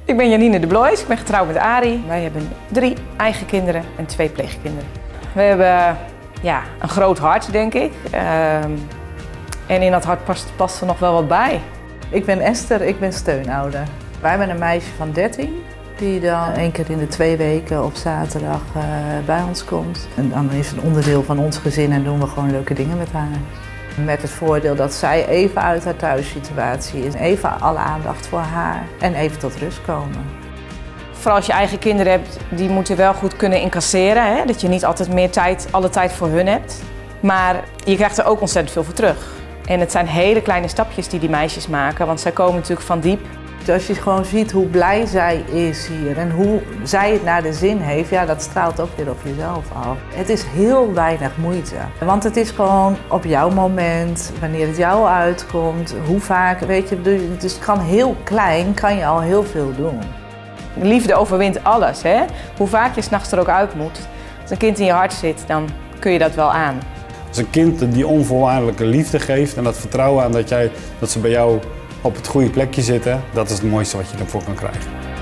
Ik ben Janine de Blois, ik ben getrouwd met Arie. Wij hebben 3 eigen kinderen en 2 pleegkinderen. We hebben een groot hart, denk ik. En in dat hart past er nog wel wat bij. Ik ben Esther, ik ben steunouder. Wij hebben een meisje van 13 die dan 1 keer in de 2 weken op zaterdag bij ons komt. En dan is het een onderdeel van ons gezin en doen we gewoon leuke dingen met haar. Met het voordeel dat zij even uit haar thuissituatie is. Even alle aandacht voor haar en even tot rust komen. Vooral als je eigen kinderen hebt, die moeten wel goed kunnen incasseren. Hè? Dat je niet altijd alle tijd voor hun hebt. Maar je krijgt er ook ontzettend veel voor terug. En het zijn hele kleine stapjes die meisjes maken, want zij komen natuurlijk van diep. Als je gewoon ziet hoe blij zij is hier en hoe zij het naar de zin heeft, ja, dat straalt ook weer op jezelf af. Het is heel weinig moeite, want het is gewoon op jouw moment, wanneer het jou uitkomt, hoe vaak, weet je, dus het kan heel klein, kan je al heel veel doen. Liefde overwint alles, hè? Hoe vaak je 's nachts er ook uit moet. Als een kind in je hart zit, dan kun je dat wel aan. Als een kind die onvoorwaardelijke liefde geeft en dat vertrouwen aan dat ze bij jou op het goede plekje zitten, dat is het mooiste wat je ervoor kan krijgen.